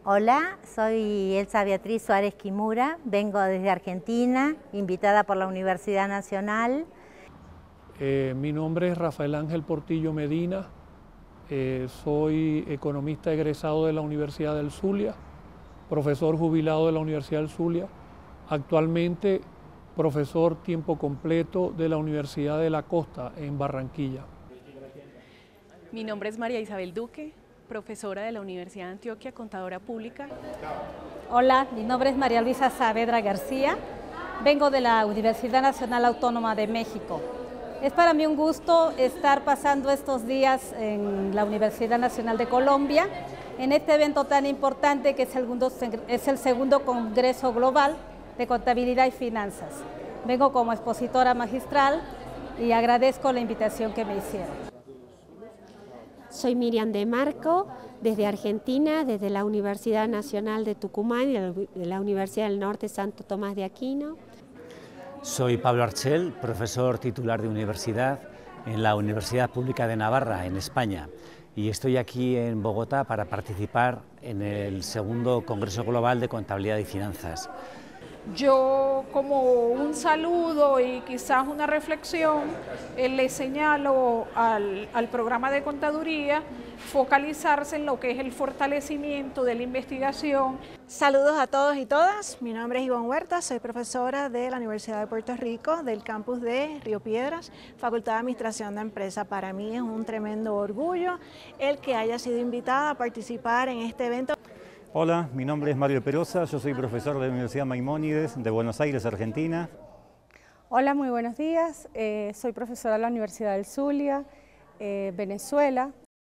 Hola, soy Elsa Beatriz Suárez Kimura, vengo desde Argentina, invitada por la Universidad Nacional. Mi nombre es Rafael Ángel Portillo Medina, soy economista egresado de la Universidad del Zulia, profesor jubilado de la Universidad del Zulia, actualmente profesor tiempo completo de la Universidad de la Costa en Barranquilla. Mi nombre es María Isabel Duque, profesora de la Universidad de Antioquia, contadora pública. Hola, mi nombre es María Luisa Saavedra García, vengo de la Universidad Nacional Autónoma de México. Es para mí un gusto estar pasando estos días en la Universidad Nacional de Colombia, en este evento tan importante que es el segundo Congreso Global de Contabilidad y Finanzas. Vengo como expositora magistral y agradezco la invitación que me hicieron. Soy Miriam de Marco, desde Argentina, desde la Universidad Nacional de Tucumán y de la Universidad del Norte Santo Tomás de Aquino. Soy Pablo Archel, profesor titular de universidad en la Universidad Pública de Navarra, en España, y estoy aquí en Bogotá para participar en el segundo Congreso Global de Contabilidad y Finanzas. Yo, como un saludo y quizás una reflexión, le señalo al programa de contaduría focalizarse en lo que es el fortalecimiento de la investigación. Saludos a todos y todas, mi nombre es Ivonne Huerta, soy profesora de la Universidad de Puerto Rico, del campus de Río Piedras, Facultad de Administración de Empresa. Para mí es un tremendo orgullo el que haya sido invitada a participar en este evento. Hola, mi nombre es Mario Perosa, yo soy profesor de la Universidad Maimónides de Buenos Aires, Argentina. Hola, muy buenos días, soy profesora de la Universidad del Zulia, Venezuela.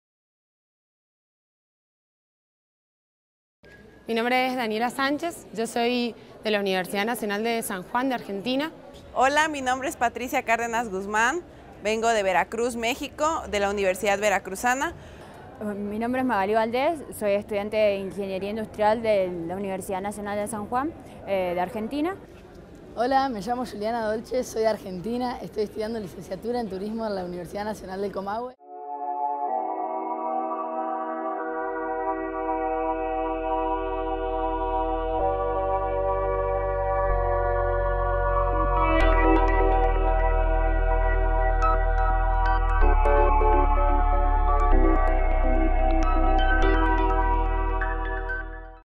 Mi nombre es Daniela Sánchez, yo soy de la Universidad Nacional de San Juan de Argentina. Hola, mi nombre es Patricia Cárdenas Guzmán, vengo de Veracruz, México, de la Universidad Veracruzana. Mi nombre es Magali Valdés, soy estudiante de Ingeniería Industrial de la Universidad Nacional de San Juan, de Argentina. Hola, me llamo Juliana Dolce, soy de Argentina, estoy estudiando licenciatura en Turismo en la Universidad Nacional del Comahue.